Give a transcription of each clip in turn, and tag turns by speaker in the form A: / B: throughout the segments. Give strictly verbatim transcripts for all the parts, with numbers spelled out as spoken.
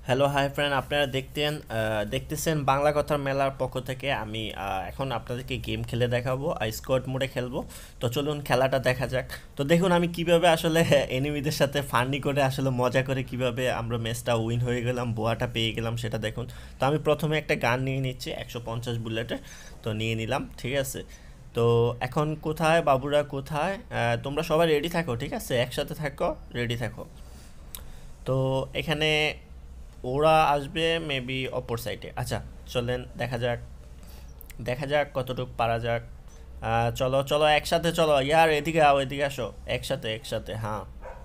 A: Hello hi friend, আপনারা দেখতেন দেখতেছেন বাংলা কথার মেলার পক্ষ থেকে। আমি আহ, এখন আপনাদেরকে গেম খেলে দেখাবো, স্কোয়াড মোডে খেলবো। তো চলুন খেলাটা দেখা যাক। তো দেখুন আমি কিভাবে আসলে এনিমিদের সাথে ফান্নি করে আসলে মজা করে কিভাবে আমরা ম্যাচটা উইন হয়ে গেলাম, বোয়াটা পেয়ে গেলাম সেটা দেখুন। তো আমি প্রথমে একটা গান নিয়ে নিচ্ছি একশো পঞ্চাশ বুলেটের। তো নিয়ে নিলাম, ঠিক আছে। তো এখন কোথায় বাবুরা, কোথায়? আহ, তোমরা সবাই রেডি থাকো, ঠিক আছে, একসাথে থাকো, রেডি থাকো। তো এখানে ওরা আসবে মেবি অপর সাইডে। আচ্ছা, চলেন দেখা যাক, দেখা যাক কতটুকু পারা যাক। আহ, চলো চলো একসাথে চলো, ইয়ার এদিকে আও, এদিকে আসো। একসাথে একসাথে, হ্যাঁ,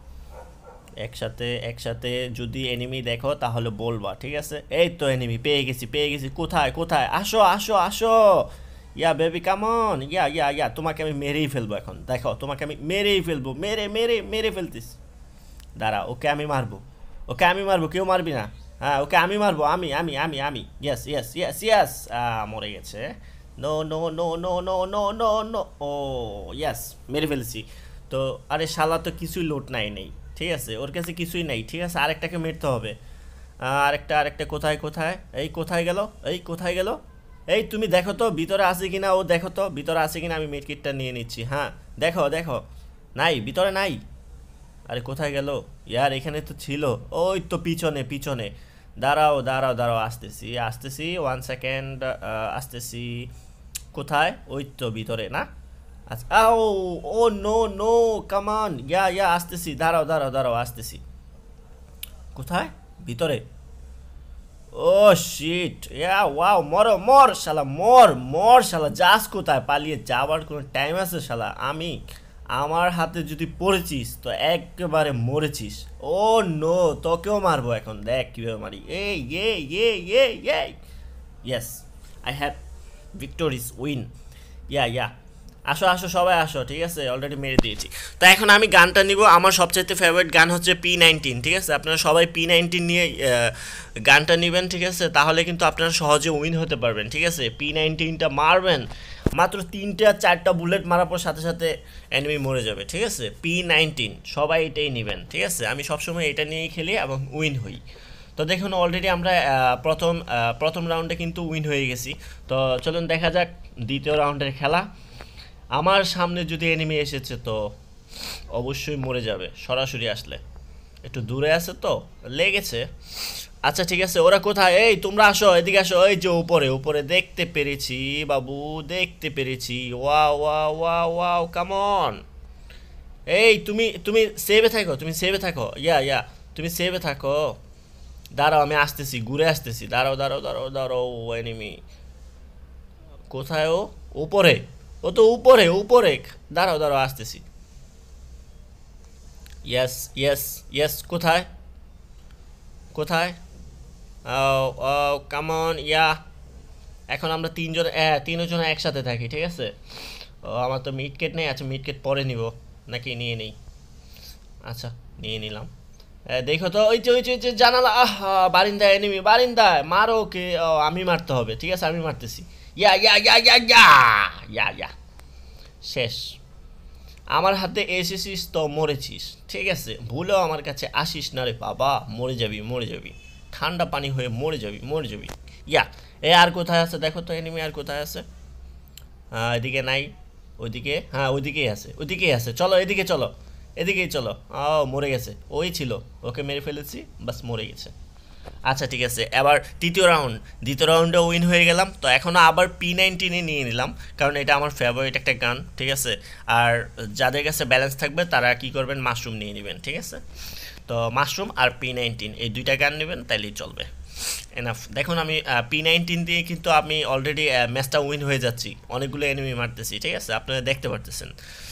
A: একসাথে একসাথে। যদি এনিমি দেখো তাহলে বলবা, ঠিক আছে। এই তো এনিমি পেয়ে গেছি, পেয়ে গেছি। কোথায় কোথায়? আসো আসো আসো। ইয়া বেবি কামন, ইয়া ইয়া ইয়া তোমাকে আমি মেরেই ফেলবো এখন, দেখো তোমাকে আমি মেরেই ফেলবো, মেরে মেরে মেরে ফেলতিস। দাঁড়া, ওকে আমি মারবো, ওকে আমি মারবো, কেউ মারবি না। হ্যাঁ, ওকে আমি মারবো, আমি আমি আমি আমি ইয়েস ইয়েস ইয়েস ইয়েস। মরে গেছে। No no no no no no no no. ও ইয়েস, মেরে ফেলেছি। তো আরে শালা তো কিছুই লোট নাই নেই, ঠিক আছে, ওর কাছে কিছুই নাই, ঠিক আছে, আরেকটাকে মেরতে হবে। আহ, আরেকটা আরেকটা কোথায় কোথায়? এই কোথায় গেল, এই কোথায় গেল? এই তুমি দেখো তো ভিতরে আছে কিনা, ও দেখো তো ভিতরে আছে কিনা, আমি মেডকিটটা নিয়ে নিচ্ছি। হ্যাঁ, দেখো দেখো। নাই, ভিতরে নাই। আরে কোথায় গেল? ইয়ার এখানে তো ছিল। ওই তো পিছনে পিছনে। দাঁড়াও দাঁড়াও দাঁড়াও, আসতেছি আসতেছি, ওয়ান সেকেন্ড, আসতেছি। কোথায়? ওই তো ভিতরে না? আচ্ছা, ও ও নো নো, কামান, ইয়া ইয়া আসতেছি, দাঁড়াও দাঁড়াও দাঁড়াও, আসতেছি। কোথায়? ভিতরে? ও শিট, ইয়া ওয়াও, মর মর শালা, মর মর শালা, যাস কোথায়? পালিয়ে যাওয়ার কোনো টাইম আছে শালা? আমি আমার হাতে যদি পড়েছিস তো একেবারে মরেছিস। ও নো, তোকেও মারবো এখন, দেখ কিভাবে মারি। এই এ এ এ এ yes, I have victories win. Yeah yeah, আসো আসো সবাই আসো, ঠিক আছে, অলরেডি মেরে দিয়েছি। তো এখন আমি গানটা নিব, আমার সবচাইতে ফেভারিট গান হচ্ছে পি নাইনটিন, ঠিক আছে। আপনারা সবাই পি নাইনটিন নিয়ে আহ, গানটা নেবেন, ঠিক আছে, তাহলে কিন্তু আপনারা সহজে উইন হতে পারবেন, ঠিক আছে। পি নাইনটিনটা মারবেন, মাত্র তিনটা চারটা বুলেট মারার পর সাথে সাথে এনিমি মরে যাবে, ঠিক আছে। পি নাইনটিন সবাই এটাই নেবেন, ঠিক আছে। আমি সবসময় এটা নিয়েই খেলি এবং উইন হই। তো দেখুন অলরেডি আমরা আহ, প্রথম আহ, প্রথম রাউন্ডে কিন্তু উইন হয়ে গেছি। তো চলুন দেখা যাক দ্বিতীয় রাউন্ডের খেলা। আমার সামনে যদি এনিমি এসেছে তো অবশ্যই মরে যাবে সরাসরি আসলে। একটু দূরে আছে তো লেগেছে। আচ্ছা ঠিক আছে, ওরা কোথায়? এই তোমরা আসো, এদিকে আসো। এই যে উপরে উপরে দেখতে পেরেছি বাবু, দেখতে পেরেছি। Wow wow wow wow, come on. এই তুমি তুমি সেভে থাকো, তুমি সেভে থাকো, ইয়া ইয়া, তুমি সেভে থাকো। দাঁড়াও আমি আসতেছি, ঘুরে আসতেছি, দাঁড়াও দাঁড়াও দাঁড়াও দাঁড়াও। এনিমি কোথায়? ও উপরে, ও তো উপরে উপরে। দাঁড়াও দাঁড়াও আসতেছি। ইয়েস ইয়েস ইয়েস, কোথায় কোথায়? Come on, yeah. এখন আমরা তিনজন, হ্যাঁ তিনজন একসাথে থাকি, ঠিক আছে। ও আমার তো মিডকেট নেই, আচ্ছা মিডকেট পরে নিব, নাকি নিয়ে নেই? আচ্ছা, নিয়ে নিলাম। এ, দেখো তো ওই যে ওই যে ওই যে জানালা, আহ বারিন্দায় এনিমি, বারিন্দায় মারো ওকে। ও, আমি মারতে হবে, ঠিক আছে, আমি মারতেছি। ইয়া ইয়া ইয়া ইয়া ইয়া ইয়া ইয়া, শেষ। আমার হাতে এসেছিস তো মরেছিস, ঠিক আছে, ভুলেও আমার কাছে আসিস না রে বাবা, মরে যাবি মরে যাবি, ঠান্ডা পানি হয়ে মরে যাবি মরে যাবি। ইয়া, এ আর কোথায় আছে দেখো তো, এনিমি আর কোথায় আছে? হ্যাঁ এদিকে নাই, ওইদিকে, হ্যাঁ ওইদিকেই আছে, ওইদিকেই আছে, চলো এদিকে চলো, এদিকেই চলো। ও মরে গেছে, ওই ছিল, ওকে মেরে ফেলেছি, বাস মরে গেছে। আচ্ছা ঠিক আছে, এবার তৃতীয় রাউন্ড, দ্বিতীয় রাউন্ডে উইন হয়ে গেলাম। তো এখনও আবার পি নাইনটিনে নিয়ে নিলাম, কারণ এটা আমার ফেভারিট একটা গান, ঠিক আছে। আর যাদের কাছে ব্যালেন্স থাকবে তারা কি করবেন, মাশরুম নিয়ে নেবেন, ঠিক আছে। তো মাশরুম আর পি নাইনটিন এই দুইটা গান নেবেন, তাইলেই চলবে। এনাফ, দেখুন আমি পি নাইনটিন দিয়ে কিন্তু আমি অলরেডি ম্যাচটা উইন হয়ে যাচ্ছি, অনেকগুলো এনিমি মারতেছি, ঠিক আছে, আপনারা দেখতে পারতেছেন।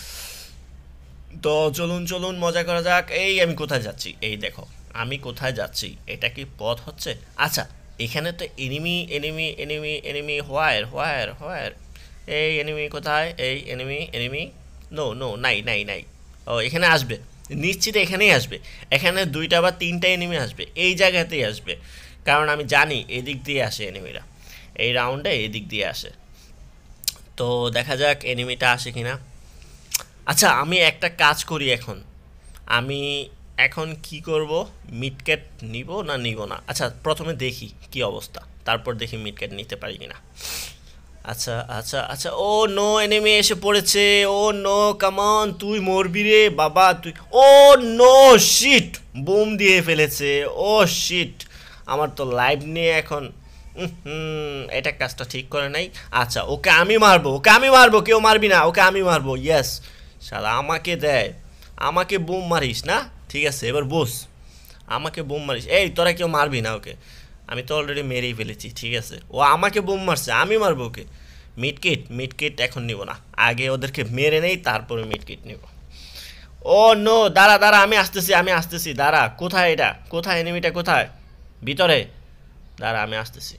A: তো চলুন চলুন মজা করা যাক। এই আমি কোথায় যাচ্ছি, এই দেখো আমি কোথায় যাচ্ছি, এটা কি পথ হচ্ছে? আচ্ছা, এখানে তো enemy enemy enemy enemy, where where where. এই এনিমি কোথায়? এই এনিমি এনিমি, নো নো, নাই নাই নাই। ও এখানে আসবে, নিশ্চিত এখানেই আসবে। এখানে দুইটা বা তিনটা এনিমি আসবে, এই জায়গাতেই আসবে, কারণ আমি জানি এদিক দিয়ে আসে এনিমিরা, এই রাউন্ডে এদিক দিয়ে আসে। তো দেখা যাক এনিমিটা আসে কিনা। আচ্ছা আমি একটা কাজ করি এখন, আমি এখন কি করব, মিডকেট নিব না নিব না? আচ্ছা প্রথমে দেখি কি অবস্থা, তারপর দেখি মিডকেট নিতে পারি কিনা। আচ্ছা আচ্ছা আচ্ছা, ও নো, এনিমি এসে পড়েছে। ও নো, কামন, তুই মরবি রে বাবা তুই। ও নো শিট, বুম দিয়ে ফেলেছে। ও শিট, আমার তো লাইভ নিয়ে এখন হুম এটা কাজটা ঠিক করে নাই। আচ্ছা ওকে আমি মারবো, ওকে আমি মারবো, কেউ মারবি না, ওকে আমি মারবো। ইয়েস, শালা আমাকে দেয়, আমাকে বুম মারিস না, ঠিক আছে এবার বস, আমাকে বুম মারিস। এই তোরা কেউ মারবি না ওকে, আমি তো অলরেডি মেরেই ফেলেছি, ঠিক আছে। ও আমাকে বুম মারছে, আমি মারবো ওকে। মিডকিট, মিডকিট এখন নিব না, আগে ওদেরকে মেরে নেই তারপরে মিডকিট নিব। ও নো, দাঁড়া দাঁড়া, আমি আসতেছি আমি আসতেছি, দাঁড়া। কোথায় এটা, কোথায় এনিমিটা, কোথায়? ভিতরে, দাঁড়া আমি আসতেছি।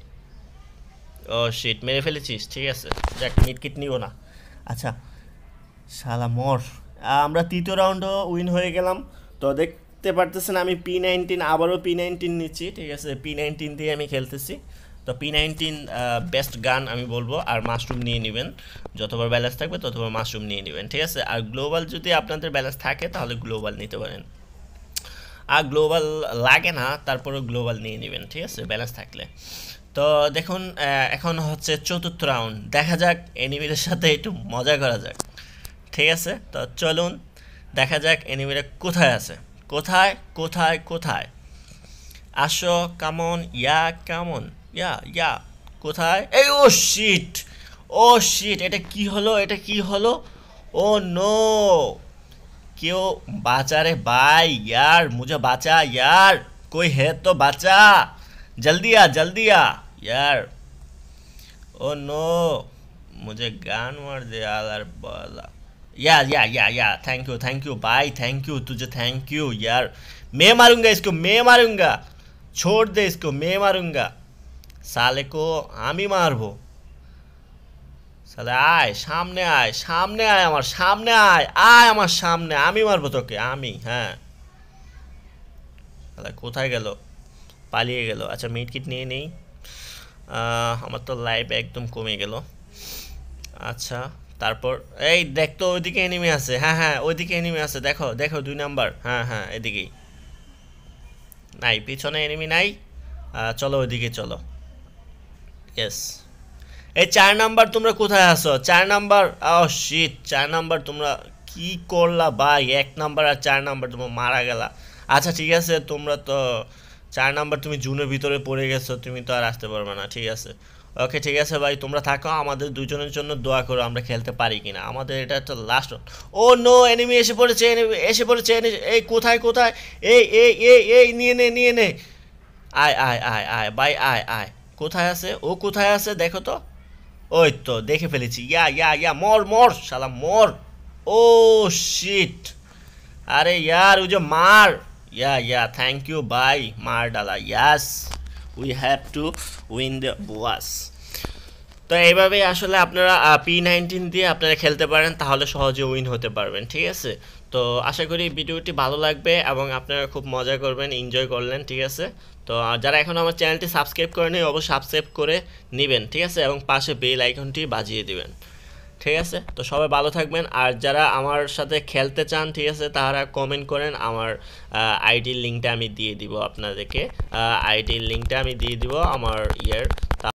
A: ও শিট, মেরে ফেলেছিস, ঠিক আছে, যাক মিডকিট নিব না। আচ্ছা শালা মর, আমরা তৃতীয় রাউন্ডও উইন হয়ে গেলাম। তো দেখতে পারতেছেন আমি পি নাইনটিন, আবারও পি নাইনটিন নিচ্ছি, ঠিক আছে। পি নাইনটিন দিয়ে আমি খেলতেছি। তো পি নাইনটিন বেস্ট গান আমি বলবো। আর মাশরুম নিয়ে নেবেন, যতবার ব্যালেন্স থাকবে ততবার মাশরুম নিয়ে নেবেন, ঠিক আছে। আর গ্লোবাল যদি আপনাদের ব্যালেন্স থাকে তাহলে গ্লোবাল নিতে পারেন, আর গ্লোবাল লাগে না তারপরেও গ্লোবাল নিয়ে নেবেন, ঠিক আছে, ব্যালেন্স থাকলে। তো দেখুন এখন হচ্ছে চতুর্থ রাউন্ড, দেখা যাক এনিমিদের সাথে একটু মজা করা যাক, ঠিক আছে। তো চলুন দেখা যাক এনিমিরা কোথায় আছে, কোথায় কোথায় কোথায়। আসো, কামন, ইয়া কামন, ইয়া ইয়া, কোথায়? এই ও শিট, ও শিট, এটা কি হলো, এটা কি হলো? ও নো, क्यों बाचा रे भाई, यार मुझे बाचा यार, कोई है तो बाचा, जल्दी आ जल्दी आ यार। ओ नो, मुझे गान मार दे यार बाला। या yeah yeah yeah thank you thank you भाई, थैंक यू तुझे, थैंक यू यार। मैं मारूंगा इसको, मैं मारूंगा, छोड़ दे इसको, मैं मारूंगा, साले को हम ही मारबो। সালে আয়, সামনে আয়, সামনে আয়, আমার সামনে আয়, আয় আমার সামনে, আমি মারবো তোকে, আমি। হ্যাঁ সালে কোথায় গেল, পালিয়ে গেল। আচ্ছা মিড কিট নিয়ে নেই, আমার তো লাইফ একদম কমে গেল। আচ্ছা তারপর এই দেখ তো ওইদিকে এনিমি আছে, হ্যাঁ হ্যাঁ ওইদিকে এনিমি আছে, দেখো দেখো দুই নাম্বার, হ্যাঁ হ্যাঁ এদিকেই। নাই পিছনে এনিমি নাই, চলো ওইদিকে চলো। ইয়েস, এই চার নাম্বার তোমরা কোথায় আছো, চার নাম্বার? ও শিট, চার নাম্বার তোমরা কি করলা ভাই, এক নাম্বার আর চার নাম্বার তোমরা মারা গেলা। আচ্ছা ঠিক আছে, তোমরা তো চার নাম্বার তুমি জুনের ভিতরে পড়ে গেছো, তুমি তো আর আসতে পারবে না, ঠিক আছে। ওকে ঠিক আছে ভাই, তোমরা থাকো, আমাদের দুজনের জন্য দোয়া করো আমরা খেলতে পারি কিনা, আমাদের এটা তো লাস্ট। ও নো, এনিমি এসে পড়েছে, এনিমি এসে পড়েছে, এই কোথায় কোথায়, এই এই এই এই নিয়ে নে নিয়ে নে, আয় আয় আয় আয় ভাই আয় আয়। কোথায় আছে ও, কোথায় আছে দেখো তো, ওই তো দেখে ফেলেছি, ইয়া ইয়া ইয়া, মর মর শালা মর। ও শিট, আরে यार ও যে মার, ইয়া ইয়া থ্যাংক ইউ ভাই, মার ডালা। Yes, we have to win the boss. তো এইভাবে আসলে আপনারা পি নাইনটিন দিয়ে আপনারা খেলতে পারেন, তাহলে সহজে উইন হতে পারবেন, ঠিক আছে। তো আশা করি ভিডিওটি ভালো লাগবে এবং আপনারা খুব মজা করবেন, এনজয় করলেন, ঠিক আছে। তো যারা এখন আমার চ্যানেলটি সাবস্ক্রাইব করেনি অবশ্যই সাবস্ক্রাইব করে নেবেন, ঠিক আছে, এবং পাশে বেল আইকনটি বাজিয়ে দিবেন, ঠিক আছে। তো সবাই ভালো থাকবেন, আর যারা আমার সাথে খেলতে চান, ঠিক আছে, তারা কমেন্ট করেন, আমার আইডির লিঙ্কটা আমি দিয়ে দিব আপনাদেরকে, আইডির লিঙ্কটা আমি দিয়ে দিব আমার ইয়ের।